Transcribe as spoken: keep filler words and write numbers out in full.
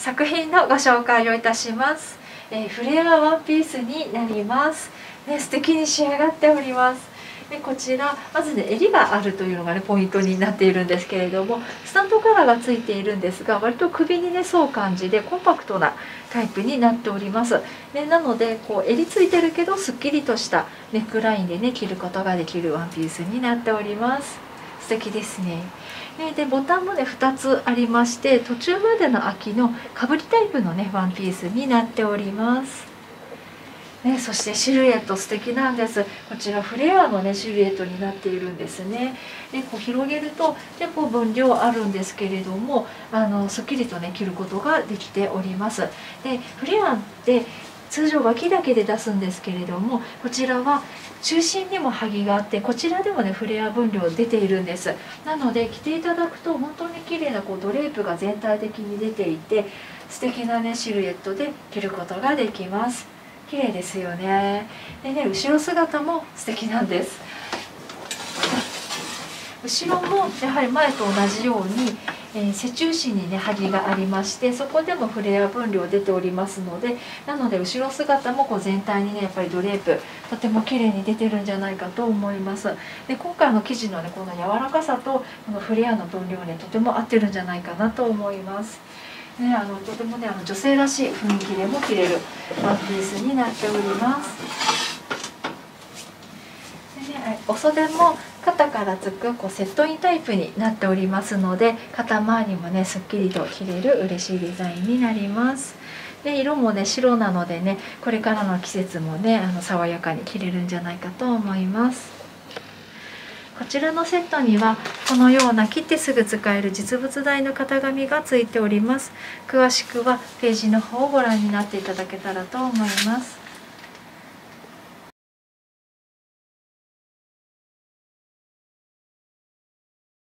作品のご紹介をいたします。えー、フレアワンピースになります。ね、素敵に仕上がっております。でこちらまずね襟があるというのがねポイントになっているんですけれども、スタンドカラーがついているんですが、割と首にね沿う感じでコンパクトなタイプになっております。でなのでこう襟ついてるけどすっきりとしたネックラインでね着ることができるワンピースになっております。素敵ですね。でボタンもねふたつありまして、途中までの空きのかぶりタイプのねワンピースになっております。ね、そしてシルエット素敵なんです。こちらフレアのねシルエットになっているんですね。でこう広げると結構分量あるんですけれども、あのすっきりとね着ることができております。でフレアって通常脇だけで出すんですけれども、こちらは中心にもはぎがあって、こちらでもねフレア分量出ているんです。なので着ていただくと本当に綺麗なこうドレープが全体的に出ていて、素敵なねシルエットで着ることができます。綺麗ですよね。でね、後ろ姿も素敵なんです。後ろもやはり前と同じように、えー、背中心にねはぎがありまして、そこでもフレア分量出ておりますので、なので後ろ姿もこう全体にねやっぱりドレープとても綺麗に出てるんじゃないかと思います。で今回の生地のねこの柔らかさとこのフレアの分量ねとても合ってるんじゃないかなと思います。ね、あのとてもねあの女性らしい雰囲気でも着れるワンピースになっております。で、ね、お袖も肩からつくこうセットインタイプになっておりますので、肩周りもねすっきりと着れる嬉しいデザインになります。で色もね白なのでね、これからの季節もねあの爽やかに着れるんじゃないかと思います。こちらのセットにはこのような切ってすぐ使える実物大の型紙がついております。詳しくはページの方をご覧になっていただけたらと思います。